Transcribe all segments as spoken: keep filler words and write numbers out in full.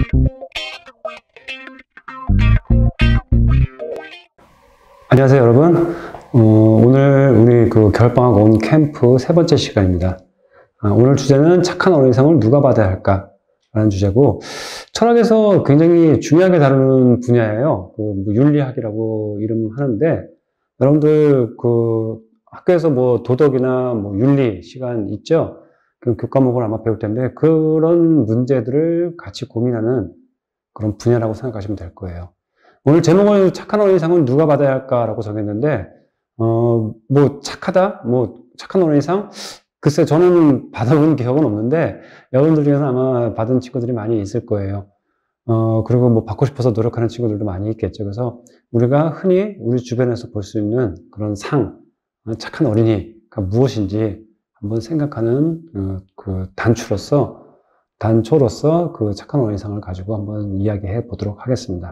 안녕하세요, 여러분. 어, 오늘 우리 그 겨울방학 온 캠프 세 번째 시간입니다. 아, 오늘 주제는 착한 어린이상을 누가 받아야 할까? 라는 주제고, 철학에서 굉장히 중요하게 다루는 분야예요. 그 뭐 윤리학이라고 이름하는데, 여러분들 그 학교에서 뭐 도덕이나 뭐 윤리 시간 있죠? 그 교과목을 아마 배울 텐데, 그런 문제들을 같이 고민하는 그런 분야라고 생각하시면 될 거예요. 오늘 제목을 착한 어린이상은 누가 받아야 할까라고 정했는데, 어, 뭐, 착하다? 뭐, 착한 어린이상? 글쎄, 저는 받아본 기억은 없는데, 여러분들 중에서 아마 받은 친구들이 많이 있을 거예요. 어, 그리고 뭐, 받고 싶어서 노력하는 친구들도 많이 있겠죠. 그래서 우리가 흔히 우리 주변에서 볼 수 있는 그런 상, 착한 어린이가 무엇인지 한번 생각하는 어, 그 단추로서, 단초로서 그 착한 어린이상을 가지고 한번 이야기해 보도록 하겠습니다.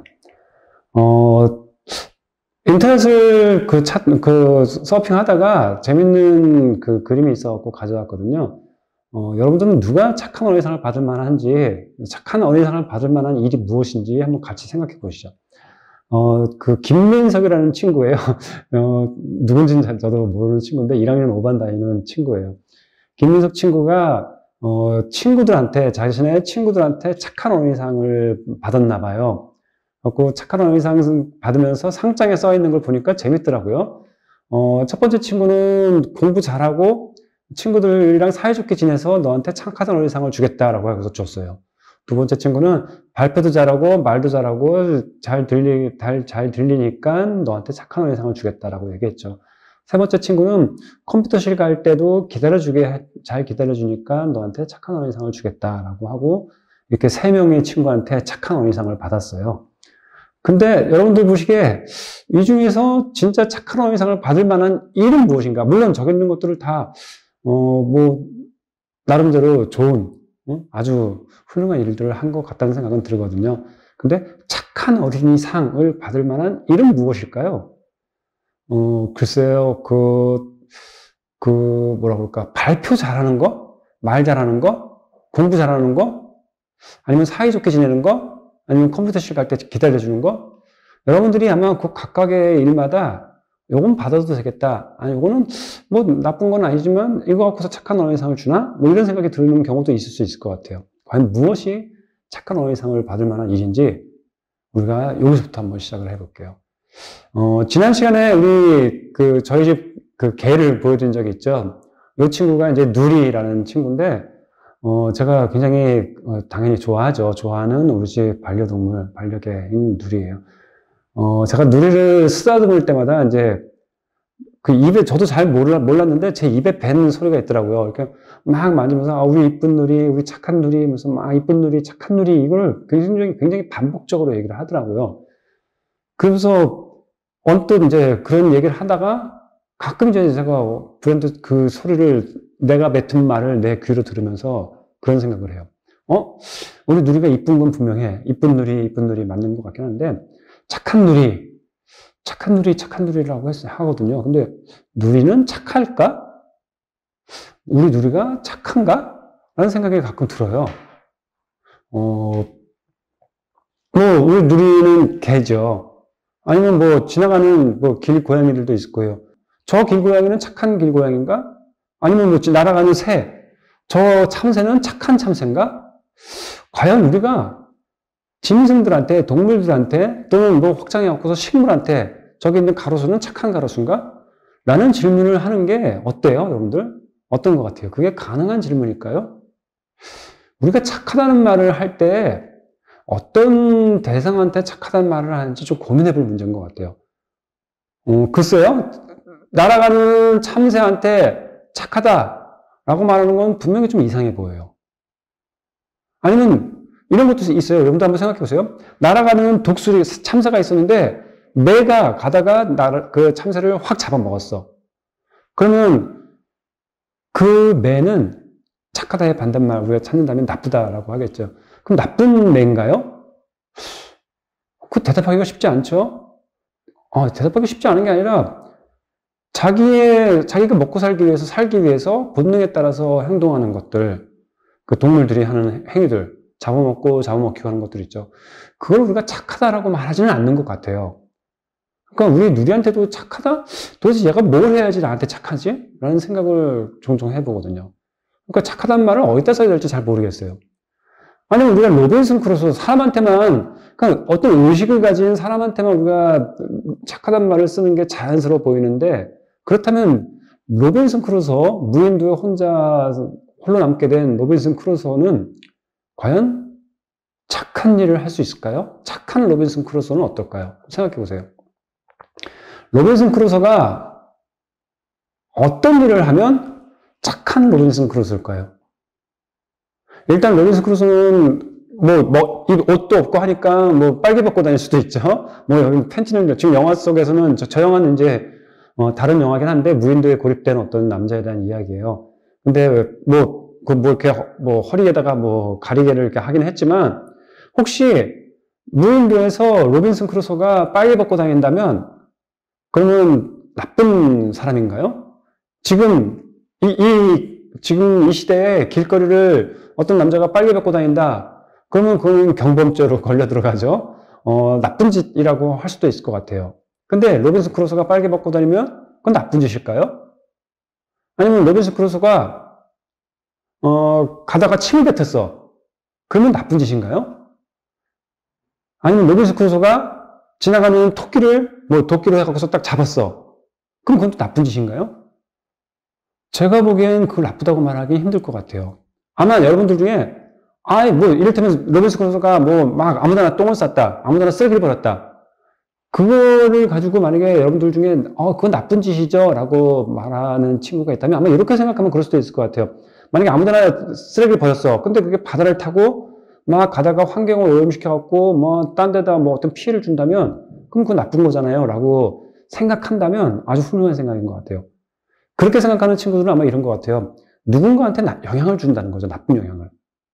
어, 인터넷을 그 차, 그 서핑 하다가 재밌는 그 그림이 있어갖고 가져왔거든요. 어, 여러분들은 누가 착한 어린이상을 받을 만한지, 착한 어린이상을 받을 만한 일이 무엇인지 한번 같이 생각해 보시죠. 어, 그 김민석이라는 친구예요. 어, 누군지는 저도 모르는 친구인데 일 학년 오 반 다니는 친구예요. 김민석 친구가 어, 친구들한테, 자신의 친구들한테 착한 어린이상을 받았나 봐요. 그래서 착한 어린이상 받으면서 상장에 써 있는 걸 보니까 재밌더라고요. 어, 첫 번째 친구는 공부 잘하고 친구들이랑 사이좋게 지내서 너한테 착한 어린이상을 주겠다라고 해서 줬어요. 두 번째 친구는 발표도 잘하고 말도 잘하고 잘 들리, 잘, 잘 들리니까 너한테 착한 어린이상을 주겠다라고 얘기했죠. 세 번째 친구는 컴퓨터실 갈 때도 기다려주게, 잘 기다려주니까 너한테 착한 어린이상을 주겠다라고 하고 이렇게 세 명의 친구한테 착한 어린이상을 받았어요. 근데 여러분들 보시기에 이 중에서 진짜 착한 어린이상을 받을 만한 일은 무엇인가? 물론 적혀 있는 것들을 다, 어, 뭐, 나름대로 좋은, 어? 아주 훌륭한 일들을 한 것 같다는 생각은 들거든요. 근데 착한 어린이상을 받을 만한 일은 무엇일까요? 어, 글쎄요, 그, 그, 뭐라 그럴까, 발표 잘하는 거? 말 잘하는 거? 공부 잘하는 거? 아니면 사이좋게 지내는 거? 아니면 컴퓨터실 갈 때 기다려주는 거? 여러분들이 아마 그 각각의 일마다 요건 받아도 되겠다. 아니, 요거는 뭐 나쁜 건 아니지만 이거 갖고서 착한 어린이상을 주나? 뭐 이런 생각이 드는 경우도 있을 수 있을 것 같아요. 과연 무엇이 착한 어린이상을 받을 만한 일인지 우리가 여기서부터 한번 시작을 해볼게요. 어, 지난 시간에 우리 그 저희 집 그 개를 보여드린 적이 있죠. 이 친구가 이제 누리라는 친구인데 어, 제가 굉장히, 어, 당연히 좋아하죠. 좋아하는 우리 집 반려동물, 반려개인 누리예요. 어, 제가 누리를 쓰다듬을 때마다 이제 그 입에, 저도 잘 몰라, 몰랐는데 제 입에 밴 소리가 있더라고요. 이렇게 막 만지면서, 아, 우리 이쁜 누리, 우리 착한 누리, 무슨 막 이쁜 누리, 착한 누리, 이걸 굉장히, 굉장히 반복적으로 얘기를 하더라고요. 그래서 언뜻 이제 그런 얘기를 하다가 가끔 이제 제가 브랜드 그 소리를 내가 뱉은 말을 내 귀로 들으면서 그런 생각을 해요. 어? 우리 누리가 이쁜 건 분명해. 이쁜 누리, 이쁜 누리 맞는 것 같긴 한데, 착한 누리, 착한 누리, 착한 누리라고 했, 하거든요. 근데 누리는 착할까? 우리 누리가 착한가? 라는 생각이 가끔 들어요. 어, 뭐, 우리 누리는 개죠. 아니면 뭐, 지나가는 뭐, 길고양이들도 있을 거예요. 저 길고양이는 착한 길고양이인가? 아니면 뭐 날아가는 새, 저 참새는 착한 참새인가? 과연 우리가 짐승들한테, 동물들한테, 또는 뭐 확장해 갖고서 식물한테 저기 있는 가로수는 착한 가로수인가? 라는 질문을 하는 게 어때요, 여러분들? 어떤 것 같아요? 그게 가능한 질문일까요? 우리가 착하다는 말을 할 때 어떤 대상한테 착하다는 말을 하는지 좀 고민해 볼 문제인 것 같아요. 어, 글쎄요, 날아가는 참새한테 착하다라고 말하는 건 분명히 좀 이상해 보여요. 아니면 이런 것도 있어요. 여러분도 한번 생각해 보세요. 날아가는 독수리 참새가 있었는데 매가 가다가 나, 그 참새를 확 잡아먹었어. 그러면 그 매는 착하다의 반대말 우리가 찾는다면 나쁘다라고 하겠죠. 그럼 나쁜 매인가요? 그 대답하기가 쉽지 않죠? 어, 대답하기 쉽지 않은 게 아니라 자기의, 자기가 먹고 살기 위해서, 살기 위해서 본능에 따라서 행동하는 것들, 그 동물들이 하는 행위들, 잡아먹고 잡아먹히고 하는 것들 있죠. 그걸 우리가 착하다라고 말하지는 않는 것 같아요. 그러니까 우리 누리한테도 착하다? 도대체 얘가 뭘 해야지 나한테 착하지? 라는 생각을 종종 해보거든요. 그러니까 착하다는 말을 어디다 써야 될지 잘 모르겠어요. 아니면 우리가 로빈슨 크루소 사람한테만, 그러니까 어떤 의식을 가진 사람한테만 우리가 착하다는 말을 쓰는 게 자연스러워 보이는데, 그렇다면 로빈슨 크루소, 무인도에 혼자 홀로 남게 된 로빈슨 크루소는 과연 착한 일을 할 수 있을까요? 착한 로빈슨 크루소는 어떨까요? 생각해 보세요. 로빈슨 크루소가 어떤 일을 하면 착한 로빈슨 크루소일까요? 일단 로빈슨 크루소는 뭐, 뭐, 옷도 없고 하니까 뭐 빨개 벗고 다닐 수도 있죠. 뭐 여기 팬티는 지금 영화 속에서는 저, 저 영화는 이제 어, 다른 영화긴 한데 무인도에 고립된 어떤 남자에 대한 이야기예요. 근데 뭐 그 뭐 이렇게 뭐 허리에다가 뭐 가리개를 이렇게 하긴 했지만 혹시 무인도에서 로빈슨 크루소가 빨개 벗고 다닌다면 그러면 나쁜 사람인가요? 지금 이, 이 지금 이 시대에 길거리를 어떤 남자가 빨개 벗고 다닌다. 그러면 그건 경범죄로 걸려 들어가죠. 어, 나쁜 짓이라고 할 수도 있을 것 같아요. 근데 로빈슨 크루소가 빨개 벗고 다니면 그건 나쁜 짓일까요? 아니면 로빈슨 크루소가 어, 가다가 침을 뱉었어. 그러면 나쁜 짓인가요? 아니면 로빈슨 크루소가 지나가는 토끼를 뭐 도끼로 해갖고서 딱 잡았어. 그럼 그건 또 나쁜 짓인가요? 제가 보기엔 그걸 나쁘다고 말하기 힘들 것 같아요. 아마 여러분들 중에 아이 뭐 이를테면 로빈슨 크루소가 뭐 막 아무데나 똥을 쌌다, 아무데나 쓰레기를 버렸다. 그거를 가지고 만약에 여러분들 중에 어 그건 나쁜 짓이죠 라고 말하는 친구가 있다면 아마 이렇게 생각하면 그럴 수도 있을 것 같아요. 만약에 아무데나 쓰레기를 버렸어. 근데 그게 바다를 타고 막 가다가 환경을 오염시켜갖고 뭐 딴 데다 뭐 어떤 피해를 준다면 그럼 그건 나쁜 거잖아요 라고 생각한다면 아주 훌륭한 생각인 것 같아요. 그렇게 생각하는 친구들은 아마 이런 것 같아요. 누군가한테 영향을 준다는 거죠. 나쁜 영향을.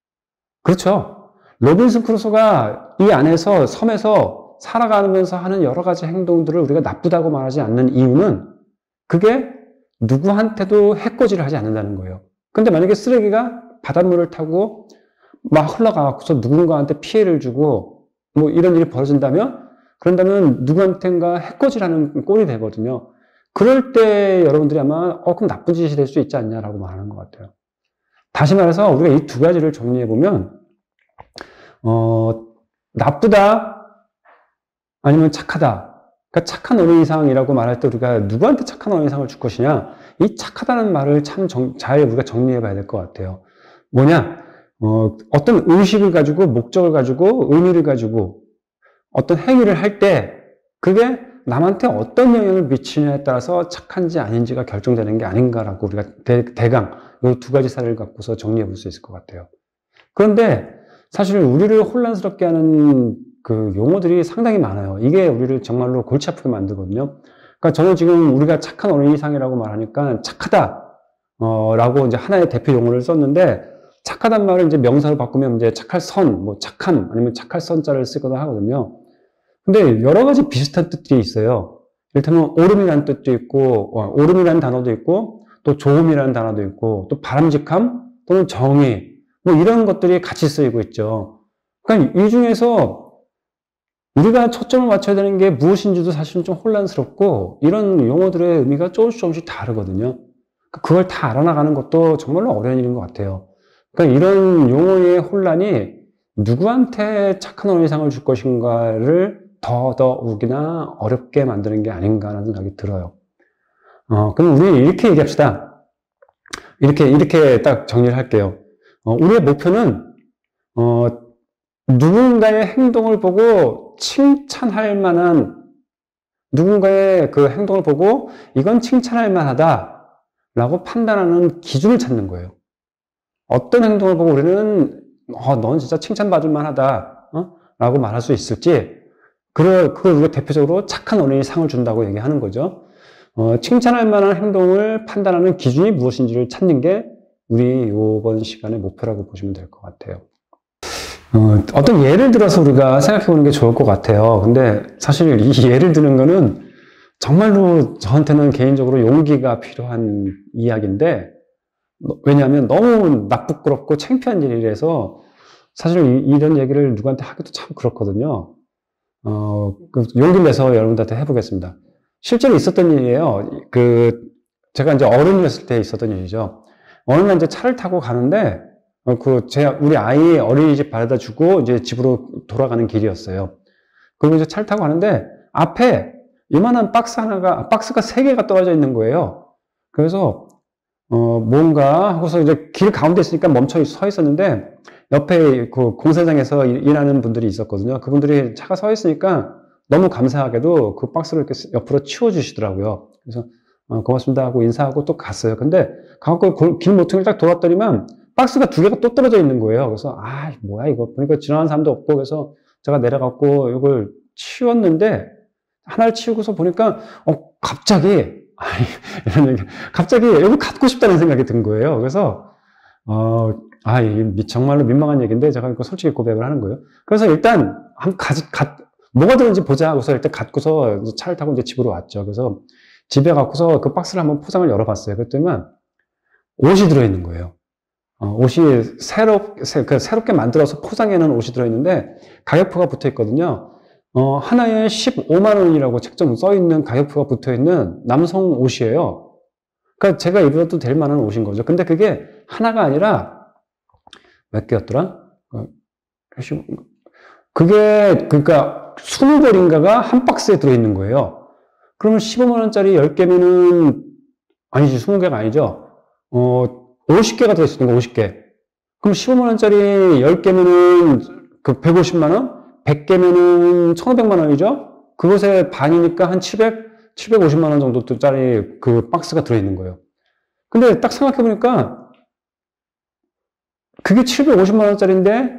그렇죠. 로빈슨 크루소가 이 안에서 섬에서 살아가면서 하는 여러 가지 행동들을 우리가 나쁘다고 말하지 않는 이유는 그게 누구한테도 해코지를 하지 않는다는 거예요. 근데 만약에 쓰레기가 바닷물을 타고 막 흘러가서 누군가한테 피해를 주고 뭐 이런 일이 벌어진다면 그런다면 누구한테인가 해코지라는 꼴이 되거든요. 그럴 때 여러분들이 아마 어 그럼 나쁜 짓이 될 수 있지 않냐라고 말하는 것 같아요. 다시 말해서 우리가 이 두 가지를 정리해 보면 어 나쁘다 아니면 착하다. 그러니까 착한 어린이상이라고 말할 때 우리가 누구한테 착한 어린이상을 줄 것이냐 이 착하다는 말을 참 잘 우리가 정리해 봐야 될 것 같아요. 뭐냐 어, 어떤 의식을 가지고 목적을 가지고 의미를 가지고 어떤 행위를 할 때 그게 남한테 어떤 영향을 미치느냐에 따라서 착한지 아닌지가 결정되는 게 아닌가라고 우리가 대, 대강 이 두 가지 사례를 갖고서 정리해 볼 수 있을 것 같아요. 그런데 사실 우리를 혼란스럽게 하는 그 용어들이 상당히 많아요. 이게 우리를 정말로 골치 아프게 만들거든요. 그러니까 저는 지금 우리가 착한 어린이상이라고 말하니까 착하다 어, 라고 이제 하나의 대표 용어를 썼는데 착하단 말을 이제 명사로 바꾸면 이제 착할 선, 뭐 착한 아니면 착할 선자를 쓰거나 하거든요. 근데 여러 가지 비슷한 뜻들이 있어요. 이를테면 오름이라는 뜻도 있고, 어, 오름이라는 단어도 있고, 또 좋음이라는 단어도 있고, 또 바람직함 또는 정의, 뭐 이런 것들이 같이 쓰이고 있죠. 그러니까 이 중에서 우리가 초점을 맞춰야 되는 게 무엇인지도 사실은 좀 혼란스럽고, 이런 용어들의 의미가 조금씩 조금씩 다르거든요. 그걸 다 알아나가는 것도 정말로 어려운 일인 것 같아요. 그러니까 이런 용어의 혼란이 누구한테 착한 어린이상을 줄 것인가를 더더욱이나 어렵게 만드는 게 아닌가 하는 생각이 들어요. 어, 그럼 우리 이렇게 얘기합시다. 이렇게, 이렇게 딱 정리를 할게요. 어, 우리의 목표는, 어, 누군가의 행동을 보고 칭찬할 만한, 누군가의 그 행동을 보고 이건 칭찬할 만하다 라고 판단하는 기준을 찾는 거예요. 어떤 행동을 보고 우리는, 어, 넌 진짜 칭찬받을 만하다, 어? 라고 말할 수 있을지, 그걸, 그걸 우리가 대표적으로 착한 어린이 상을 준다고 얘기하는 거죠. 어, 칭찬할 만한 행동을 판단하는 기준이 무엇인지를 찾는 게 우리 이번 시간의 목표라고 보시면 될 것 같아요. 어, 어떤 예를 들어서 우리가 생각해 보는 게 좋을 것 같아요. 근데 사실 이 예를 드는 거는 정말로 저한테는 개인적으로 용기가 필요한 이야기인데, 왜냐하면 너무 나쁘끄럽고 창피한 일이라서 사실 이, 이런 얘기를 누구한테 하기도 참 그렇거든요. 어, 그 용기 내서 여러분들한테 해보겠습니다. 실제로 있었던 일이에요. 그, 제가 이제 어른이었을 때 있었던 일이죠. 어느 날 이제 차를 타고 가는데, 어, 그, 제, 우리 아이 어린이집 바래다 주고 이제 집으로 돌아가는 길이었어요. 그리고 이제 차를 타고 가는데, 앞에 이만한 박스 하나가, 박스가 세 개가 떨어져 있는 거예요. 그래서, 어, 뭔가 하고서 이제 길 가운데 있으니까 멈춰 서 있었는데, 옆에 그 공사장에서 일하는 분들이 있었거든요. 그분들이 차가 서 있으니까 너무 감사하게도 그 박스를 이렇게 옆으로 치워주시더라고요. 그래서, 어, 고맙습니다 하고 인사하고 또 갔어요. 근데, 가고 길 모퉁이를 딱 돌았더니만, 박스가 두 개가 또 떨어져 있는 거예요. 그래서, 아, 뭐야, 이거. 보니까 지나가는 사람도 없고, 그래서 제가 내려갔고, 이걸 치웠는데, 하나를 치우고서 보니까, 어, 갑자기, 아니, 이런 얘기, 갑자기 이거 갖고 싶다는 생각이 든 거예요. 그래서, 어, 아, 이게 정말로 민망한 얘기인데, 제가 이거 솔직히 고백을 하는 거예요. 그래서 일단, 한, 가, 가, 뭐가 들었는지 보자 하고서 일단 갖고서 차를 타고 이제 집으로 왔죠. 그래서 집에 갖고서 그 박스를 한번 포장을 열어봤어요. 그랬더니 옷이 들어있는 거예요. 어, 옷이 새롭, 새, 그 새롭게 만들어서 포장해 놓은 옷이 들어있는데 가격표가 붙어 있거든요. 어, 하나에 십오만 원이라고 책정 써 있는 가격표가 붙어 있는 남성 옷이에요. 그러니까 제가 입어도 될 만한 옷인 거죠. 근데 그게 하나가 아니라 몇 개였더라? 그게, 그러니까 이십 벌인가가 한 박스에 들어있는 거예요. 그러면 십오만 원짜리 열 개면은, 아니지, 이십 개가 아니죠. 어, 오십 개가 들어있는 거, 오십 개. 그럼 십오만 원짜리 열 개면은 그 백오십만 원? 백 개면은 천오백만 원이죠? 그것의 반이니까 한 칠백, 칠백오십만 원 정도짜리 그 박스가 들어있는 거예요. 근데 딱 생각해보니까 그게 칠백오십만 원짜리인데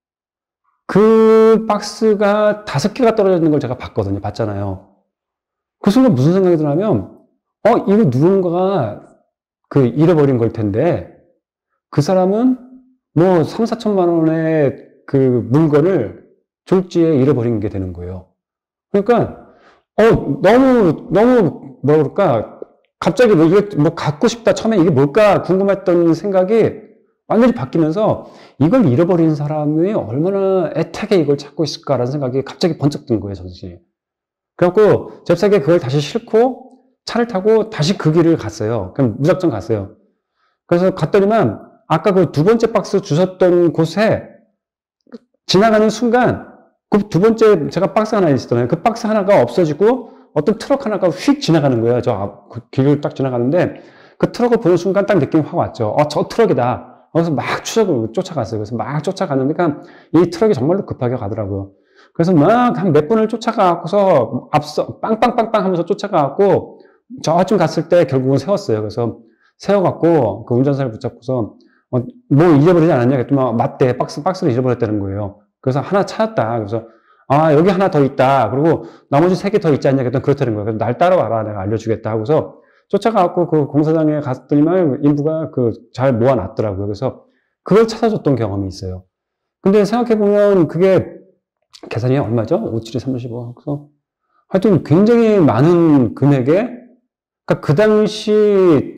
그 박스가 다섯 개가 떨어져 있는 걸 제가 봤거든요. 봤잖아요. 그 순간 무슨 생각이 드냐면, 어, 이거 누군가가 그 잃어버린 걸 텐데, 그 사람은 뭐 삼, 사천만 원의 그 물건을 졸지에 잃어버린 게 되는 거예요. 그러니까, 어, 너무, 너무, 뭐라 그럴까, 갑자기 뭐 이게 뭐 갖고 싶다. 처음에 이게 뭘까 궁금했던 생각이 완전히 바뀌면서 이걸 잃어버린 사람이 얼마나 애타게 이걸 찾고 있을까라는 생각이 갑자기 번쩍 든 거예요, 정신이. 그래갖고 잽싸게 그걸 다시 싣고 차를 타고 다시 그 길을 갔어요. 그냥 무작정 갔어요. 그래서 갔더니만 아까 그 두 번째 박스 주셨던 곳에 지나가는 순간 그 두 번째 제가 박스 하나 있었잖아요. 그 박스 하나가 없어지고 어떤 트럭 하나가 휙 지나가는 거예요. 저 그 길을 딱 지나가는데 그 트럭을 보는 순간 딱 느낌이 확 왔죠. 어, 저 트럭이다. 그래서 막 추적을 쫓아갔어요. 그래서 막 쫓아갔는데 이 트럭이 정말로 급하게 가더라고요. 그래서 막 한 몇 분을 쫓아가고서 앞서 빵빵빵빵 하면서 쫓아가고 저쯤 갔을 때 결국은 세웠어요. 그래서 세워갖고 그 운전사를 붙잡고서 어, 뭐 잊어버리지 않았냐 그랬더니 맞대. 박스, 박스를 잊어버렸다는 거예요. 그래서 하나 찾았다. 그래서 아, 여기 하나 더 있다. 그리고 나머지 세 개 더 있지 않냐 그랬더니 그렇다는 거예요. 그래서 날 따라와라. 내가 알려주겠다 하고서 쫓아가갖고 그 공사장에 갔더니만 인부가 그 잘 모아놨더라고요. 그래서 그걸 찾아줬던 경험이 있어요. 근데 생각해보면 그게 계산이 얼마죠? 오, 칠이 삼십오. 그래서 하여튼 굉장히 많은 금액에, 그러니까 그 당시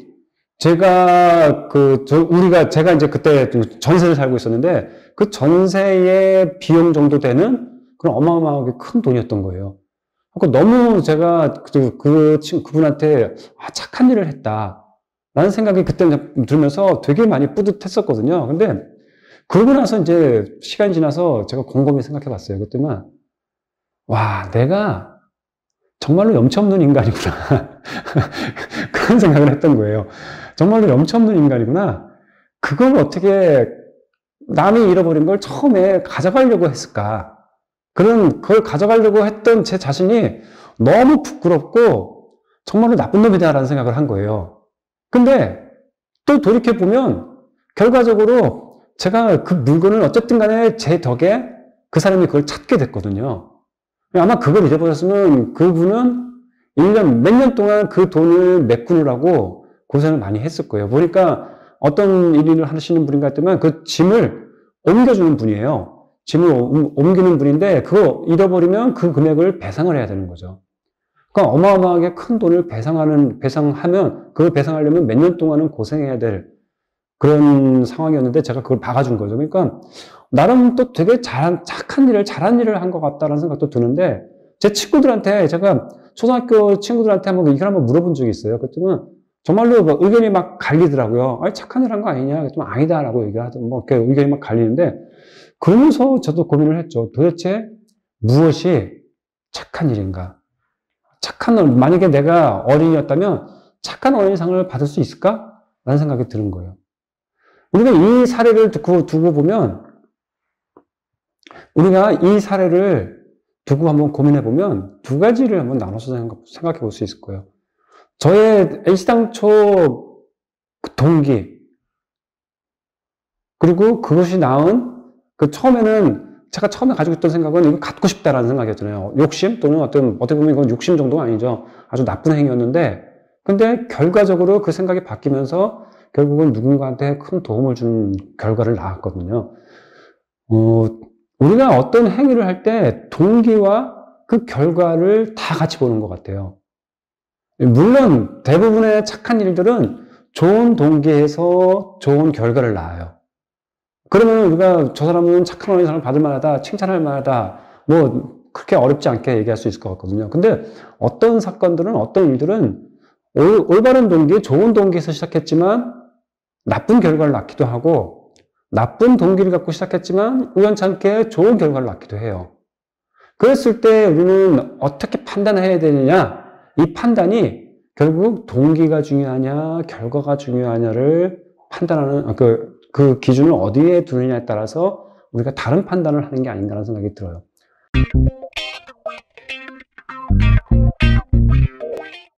제가 그, 저, 우리가, 제가 이제 그때 전세를 살고 있었는데 그 전세의 비용 정도 되는 그런 어마어마하게 큰 돈이었던 거예요. 그러니까 너무 제가 그, 그 친구, 그분한테 아, 착한 일을 했다. 라는 생각이 그때 들면서 되게 많이 뿌듯했었거든요. 근데 그러고 나서 이제 시간이 지나서 제가 곰곰이 생각해 봤어요. 그때만, 와, 내가 정말로 염치 없는 인간이구나. 그런 생각을 했던 거예요. 정말로 염치 없는 인간이구나. 그걸 어떻게 남이 잃어버린 걸 처음에 가져가려고 했을까. 그런, 그걸 가져가려고 했던 제 자신이 너무 부끄럽고 정말로 나쁜 놈이다라는 생각을 한 거예요. 근데 또 돌이켜보면 결과적으로 제가 그 물건을 어쨌든 간에 제 덕에 그 사람이 그걸 찾게 됐거든요. 아마 그걸 잃어버렸으면 그분은 일 년, 몇 년 동안 그 돈을 메꾸느라고 고생을 많이 했을 거예요. 보니까 어떤 일을 하시는 분인가 했더니 그 짐을 옮겨주는 분이에요. 짐을 옮기는 분인데 그거 잃어버리면 그 금액을 배상을 해야 되는 거죠. 그러니까 어마어마하게 큰 돈을 배상하는, 배상하면 그걸 배상하려면 몇 년 동안은 고생해야 될 그런 상황이었는데 제가 그걸 박아준 거죠. 그러니까 나름 또 되게 잘한, 착한 일을, 잘한 일을 한 것 같다라는 생각도 드는데, 제 친구들한테, 제가 초등학교 친구들한테 한번 이걸 한번 물어본 적이 있어요. 그랬더니 정말로 뭐 의견이 막 갈리더라고요. 아니, 착한 일 한 거 아니냐? 좀 아니다라고 얘기하던, 뭐, 이렇게 의견이 막 갈리는데, 그러면서 저도 고민을 했죠. 도대체 무엇이 착한 일인가? 착한, 만약에 내가 어린이였다면 착한 어린이상을 받을 수 있을까? 라는 생각이 드는 거예요. 우리가 이 사례를 두고, 두고 보면, 우리가 이 사례를 두고 한번 고민해 보면 두 가지를 한번 나눠서 생각해 볼 수 있을 거예요. 저의 애시당초 동기, 그리고 그것이 낳은, 그 처음에는, 제가 처음에 가지고 있던 생각은 이거 갖고 싶다라는 생각이었잖아요. 욕심 또는 어떤, 어떻게 보면 이건 욕심 정도가 아니죠. 아주 나쁜 행위였는데, 근데 결과적으로 그 생각이 바뀌면서 결국은 누군가한테 큰 도움을 준 결과를 낳았거든요. 어, 우리가 어떤 행위를 할 때 동기와 그 결과를 다 같이 보는 것 같아요. 물론 대부분의 착한 일들은 좋은 동기에서 좋은 결과를 낳아요. 그러면 우리가 저 사람은 착한 어린이상을 받을 만하다, 칭찬할 만하다, 뭐 그렇게 어렵지 않게 얘기할 수 있을 것 같거든요. 근데 어떤 사건들은, 어떤 일들은 올, 올바른 동기, 좋은 동기에서 시작했지만 나쁜 결과를 낳기도 하고, 나쁜 동기를 갖고 시작했지만 우연찮게 좋은 결과를 낳기도 해요. 그랬을 때 우리는 어떻게 판단해야 되느냐? 이 판단이 결국 동기가 중요하냐, 결과가 중요하냐를 판단하는, 그, 그 기준을 어디에 두느냐에 따라서 우리가 다른 판단을 하는 게 아닌가라는 생각이 들어요.